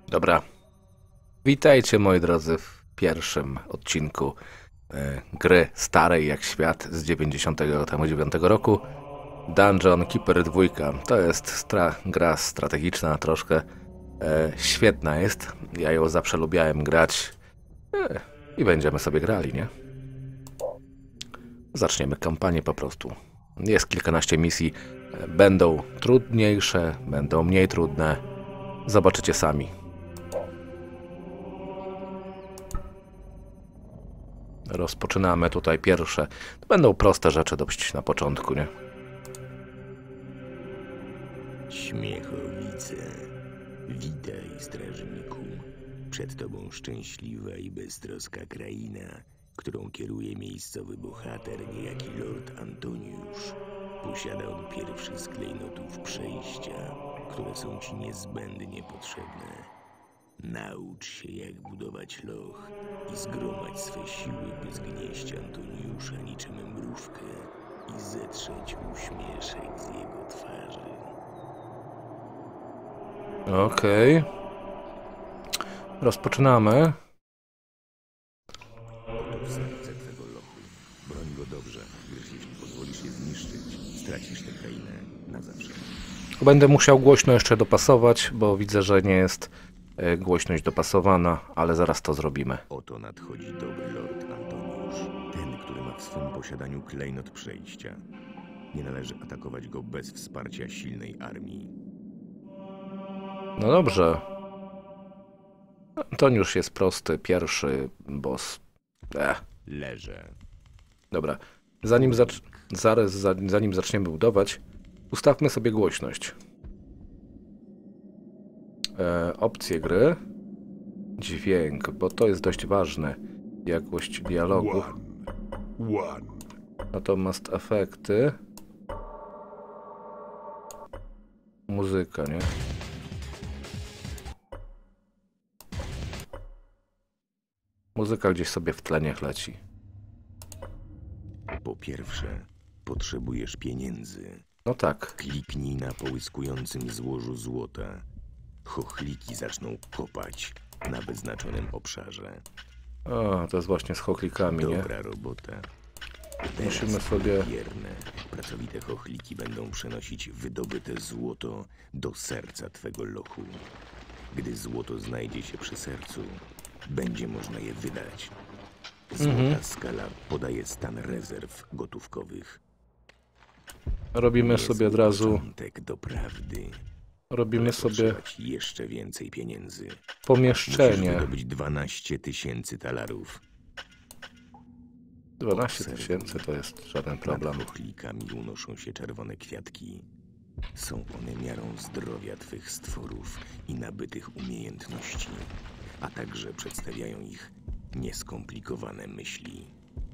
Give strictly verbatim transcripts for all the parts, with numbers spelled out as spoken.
Dobra. Witajcie moi drodzy w pierwszym odcinku e, gry starej jak świat z dziewięćdziesiątego dziewiątego roku. Dungeon Keeper dwa. To jest stra gra strategiczna troszkę. E, świetna jest. Ja ją zawsze lubiałem grać. E, I będziemy sobie grali, nie? Zaczniemy kampanię po prostu. Jest kilkanaście misji. E, będą trudniejsze, będą mniej trudne. Zobaczycie sami. Rozpoczynamy tutaj pierwsze. To będą proste rzeczy dość na początku, nie? Śmiechowice. Witaj, strażniku. Przed tobą szczęśliwa i beztroska kraina, którą kieruje miejscowy bohater, niejaki Lord Antoniusz. Posiada on pierwszy z klejnotów przejścia, które są ci niezbędnie potrzebne. Naucz się, jak budować loch i zgromać swe siły, by zgnieść Antoniusza niczym mrówkę i zetrzeć uśmieszek z jego twarzy. Okej. Okay. Rozpoczynamy. Oto serce twego lochu. Broń go dobrze, gdyż jeśli pozwolisz je zniszczyć, stracisz tę krainę na zawsze. Będę musiał głośno jeszcze dopasować, bo widzę, że nie jest głośność dopasowana, ale zaraz to zrobimy. Oto nadchodzi dobry Lord Antoniusz, ten, który ma w swym posiadaniu klejnot przejścia. Nie należy atakować go bez wsparcia silnej armii. No dobrze. Antoniusz jest prosty, pierwszy boss. Ech. Leżę. Dobra. Zanim, zacz zaraz, zanim zaczniemy budować, ustawmy sobie głośność. E, opcje gry. Dźwięk, bo to jest dość ważne. Jakość dialogu. Natomiast efekty. Muzyka, nie? Muzyka gdzieś sobie w tle niech leci. Po pierwsze, potrzebujesz pieniędzy. No tak. Kliknij na połyskującym złożu złota. Chochliki zaczną kopać na wyznaczonym obszarze. O, to jest właśnie z chochlikami, nie? Dobra robota. Musimy sobie... Wierne, pracowite chochliki będą przenosić wydobyte złoto do serca twego lochu. Gdy złoto znajdzie się przy sercu, będzie można je wydać. Złota mhm. skala podaje stan rezerw gotówkowych. Robimy Jest sobie od razu... początek do prawdy. Robimy sobie jeszcze więcej pieniędzy. Pomieszczenie. Musisz wydobyć dwanaście tysięcy talarów. dwanaście tysięcy to jest żaden problem. Nad chochlikami unoszą się czerwone kwiatki. Są one miarą zdrowia twych stworów i nabytych umiejętności, a także przedstawiają ich nieskomplikowane myśli.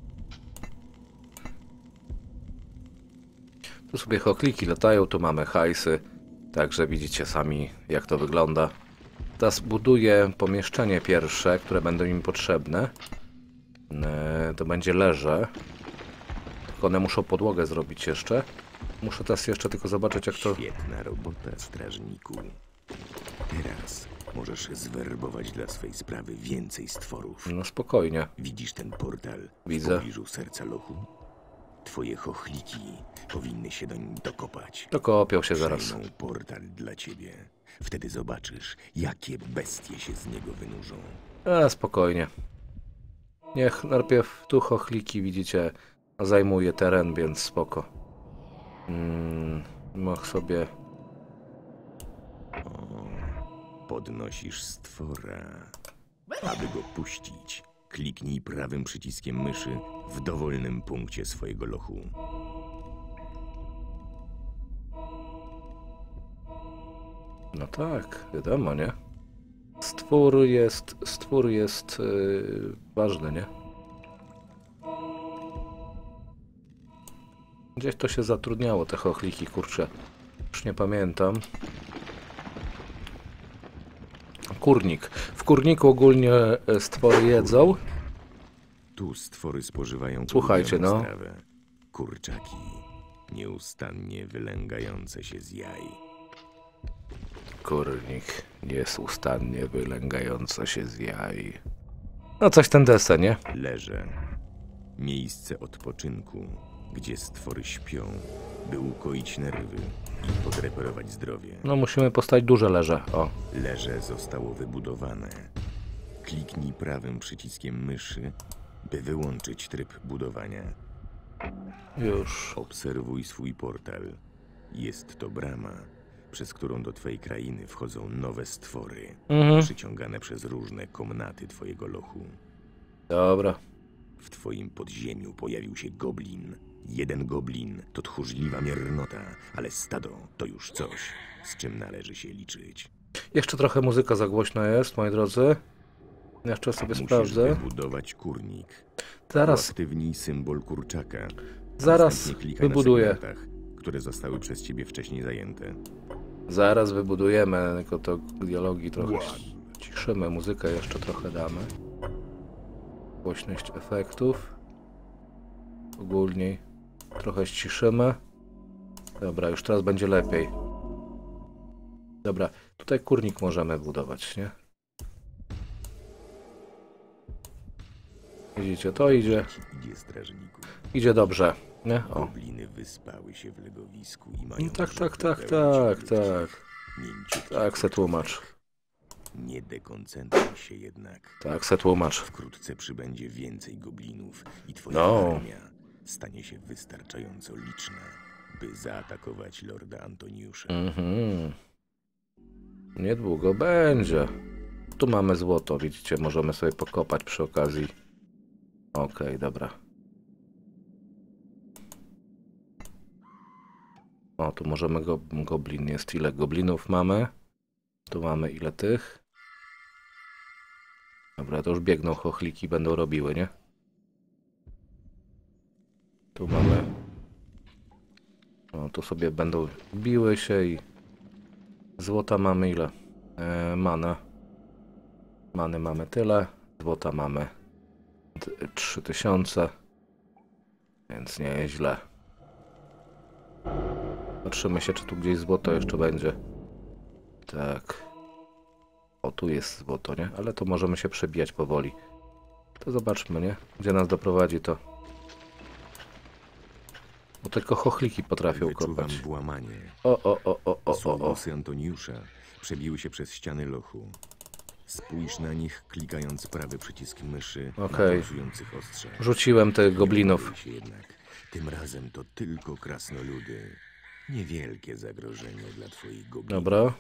Tu sobie chochliki latają, tu mamy hajsy. Także widzicie sami, jak to wygląda. Teraz buduję pomieszczenie pierwsze, które będą im potrzebne. To będzie leże. Tylko one muszą podłogę zrobić jeszcze. Muszę teraz jeszcze tylko zobaczyć, jak to... Świetna robota, strażniku. Teraz możesz zwerbować dla swej sprawy więcej stworów. No spokojnie. Widzisz ten portal Widzę. w pobliżu serca lochu? Twoje chochliki powinny się do nim dokopać. Dokopią się zaraz. Przejmą portal dla ciebie. Wtedy zobaczysz, jakie bestie się z niego wynurzą. A, spokojnie. Niech najpierw tu chochliki, widzicie, zajmuje teren, więc spoko. Hmm, mógł sobie... O, podnosisz stwora. Aby go puścić, kliknij prawym przyciskiem myszy w dowolnym punkcie swojego lochu. No tak, wiadomo, nie? Stwór jest, stwór jest yy, ważny, nie? Gdzieś to się zatrudniało, te chochliki, kurczę. Już nie pamiętam. Kurnik. W kurniku ogólnie stwory jedzą. Tu stwory spożywają Słuchajcie, no. strawę. Kurczaki, nieustannie wylęgające się z jaj. Kurnik niesustannie wylęgająco się z jaj. No coś ten desen, nie? Leże. Miejsce odpoczynku, gdzie stwory śpią, by ukoić nerwy i podreperować zdrowie. No musimy postawić duże leże, o. Leże zostało wybudowane. Kliknij prawym przyciskiem myszy, by wyłączyć tryb budowania. Już. Obserwuj swój portal. Jest to brama, przez którą do twojej krainy wchodzą nowe stwory, Mhm. przyciągane przez różne komnaty twojego lochu. Dobra. W twoim podziemiu pojawił się goblin. Jeden goblin to tchórzliwa miernota, ale stado to już coś, z czym należy się liczyć. Jeszcze trochę muzyka za głośna jest, moi drodzy. Jeszcze sobie Musisz sprawdzę. wybudować kurnik. Zaraz, Uaktywnij symbol kurczaka. zaraz Następnie klikaj na wybuduję. segmentach, które zostały przez ciebie wcześniej zajęte. Zaraz wybudujemy, tylko to dialogi trochę ciszymy, muzykę jeszcze trochę damy. Głośność efektów. Ogólniej trochę ściszymy. Dobra, już teraz będzie lepiej. Dobra, tutaj kurnik możemy budować, nie? Widzicie, to idzie. Idzie strażniku. Idzie dobrze, nie? O. Gobliny wyspały się w legowisku i mają No tak, tak, brzuchy tak, pełne tak, ciepłych, tak. mięciutkich Tak se tłumacz. Nie dekoncentruj się jednak. Tak se tłumacz. Wkrótce przybędzie więcej goblinów i twoja No. armia stanie się wystarczająco liczna, by zaatakować lorda Antoniusza. Mhm. Niedługo będzie. Tu mamy złoto, widzicie, możemy sobie pokopać przy okazji. Okej, okay, dobra. O, tu możemy go... Goblin jest. Ile goblinów mamy? Tu mamy ile tych? Dobra, to już biegną chochliki, będą robiły, nie? Tu mamy... O, tu sobie będą biły się i... Złota mamy ile? E, mana. Many mamy tyle. Złota mamy trzy tysiące. Więc nie jest źle. Patrzymy się, czy tu gdzieś złoto jeszcze będzie. Tak. O, tu jest złoto, nie? Ale to możemy się przebijać powoli. To zobaczmy, nie? Gdzie nas doprowadzi to. Bo tylko chochliki potrafią Wyczuwam kopać. włamanie. O, o, o, o, o, o, o. Sługusy Antoniusza przebiły się przez ściany lochu. Spójrz na nich, klikając prawy przycisk myszy Okej. na pulsujących ostrzach. Rzuciłem tych goblinów. Nie bój się jednak. Tym razem to tylko krasnoludy. Niewielkie zagrożenie dla twoich goblinów. Dobra.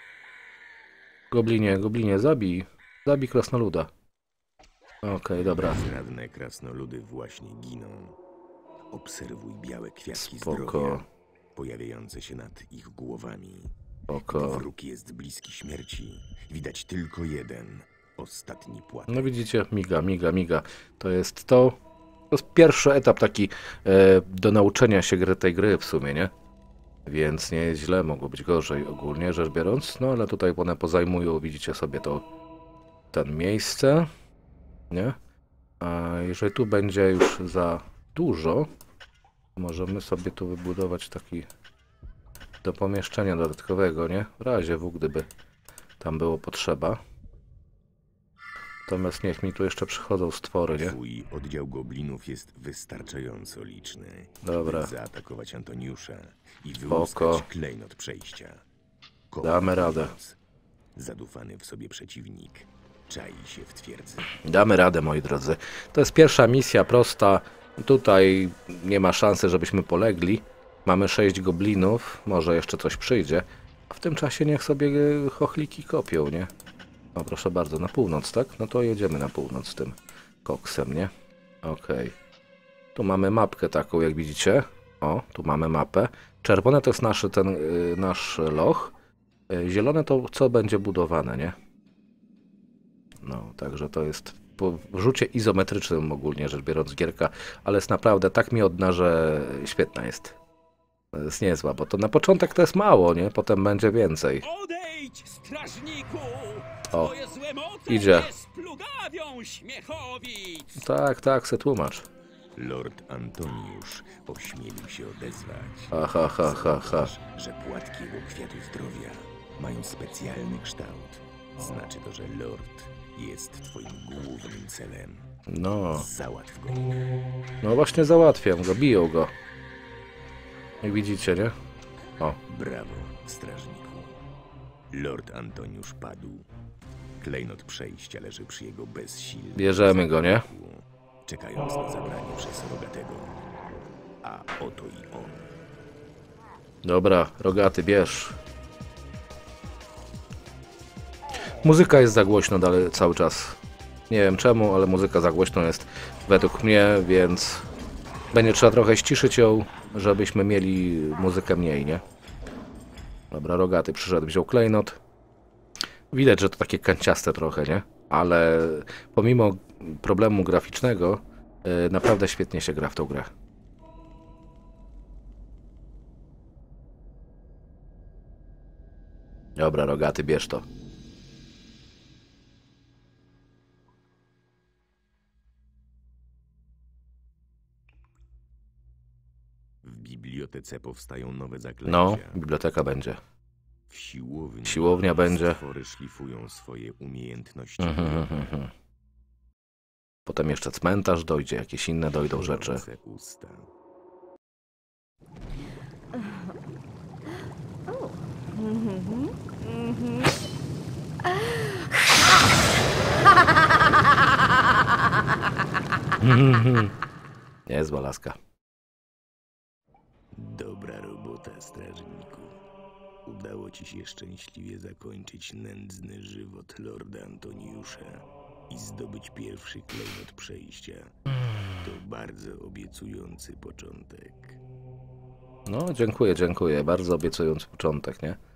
Goblinie, goblinie, zabij. Zabij krasnoluda. Okej, okay, dobra. Bezradne krasnoludy właśnie giną. Obserwuj białe kwiatki Spoko. zdrowia pojawiające się nad ich głowami. Spoko. Wróg jest bliski śmierci. Widać tylko jeden. Ostatni płatek. No widzicie, miga, miga, miga. To jest to. To jest pierwszy etap taki e, do nauczenia się gry tej gry w sumie, nie? Więc nie jest źle, mogło być gorzej ogólnie rzecz biorąc. No ale tutaj one pozajmują, widzicie sobie to ten miejsce, nie? A jeżeli tu będzie już za dużo, możemy sobie tu wybudować taki do pomieszczenia dodatkowego, nie? W razie W, gdyby tam było potrzeba. Natomiast niech mi tu jeszcze przychodzą stwory, nie? Twój oddział goblinów jest wystarczająco liczny, Dobra. by zaatakować Antoniusza i Spoko. wyłuskać klejnot przejścia. Koło Damy radę. mówiąc, zadufany w sobie przeciwnik czai się w twierdzy. Damy radę, moi drodzy. To jest pierwsza misja prosta. Tutaj nie ma szansy, żebyśmy polegli. Mamy sześć goblinów. Może jeszcze coś przyjdzie. A w tym czasie niech sobie chochliki kopią, nie? O, proszę bardzo, na północ, tak? No to jedziemy na północ z tym koksem, nie? Okej. Okay. Tu mamy mapkę taką, jak widzicie. O, tu mamy mapę. Czerwone to jest nasz, ten, yy, nasz loch. Yy, zielone to co będzie budowane, nie? No, także to jest po rzucie izometrycznym ogólnie rzecz biorąc gierka, ale jest naprawdę tak miodna, że świetna jest. To jest niezła, bo to na początek to jest mało, nie? Potem będzie więcej. Odejdź, strażniku! O, Twoje złe moce idzie. nie splugawią śmiechowic! Tak, tak, se tłumacz. Lord Antoniusz ośmielił się odezwać. Ha, ha, ha, ha, ha. Zauważ, że płatki jego kwiatu zdrowia Mają specjalny kształt. Znaczy to, że Lord jest twoim głównym celem. No, Załatw go. no właśnie załatwiam go, biją go. Jak widzicie, nie? O, Brawo, strażniku. Lord Antoniusz padł. Klejnot przejścia leży przy jego bezsilnym bierzemy go, nie? zapięciu, czekając na zabranie przez Rogatego. A oto i on. Dobra, Rogaty, bierz. Muzyka jest za głośno dalej cały czas. Nie wiem czemu, ale muzyka za głośno jest według mnie, więc będzie trzeba trochę ściszyć ją, żebyśmy mieli muzykę mniej, nie? Dobra, Rogaty przyszedł, wziął klejnot. Widać, że to takie kanciaste trochę, nie? Ale pomimo problemu graficznego, yy, naprawdę świetnie się gra w tą grę. Dobra, Rogaty, bierz to. W bibliotece powstają nowe zaklęcia. No, biblioteka będzie. W siłowni Siłownia będzie. stwory szlifują swoje umiejętności. Mhm, mhm, mhm. Potem jeszcze cmentarz dojdzie, jakieś inne dojdą rzeczy. Gorące usta. Niezła laska. Dobra robota, strażniku. Udało ci się szczęśliwie zakończyć nędzny żywot Lorda Antoniusza i zdobyć pierwszy klejnot przejścia. To bardzo obiecujący początek. No, dziękuję, dziękuję. Bardzo obiecujący początek, nie?